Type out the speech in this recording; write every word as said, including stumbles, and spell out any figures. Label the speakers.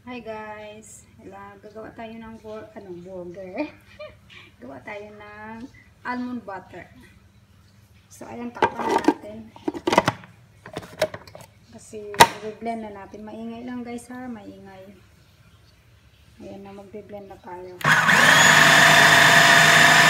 Speaker 1: Hi guys, Hala, gagawa tayo ng bur anong burger. Gawa tayo ng almond butter. So ayan, takpan na natin. Kasi i-blend na natin. Maingay lang guys ha, maingay. Ayan na, magbe-blend na tayo.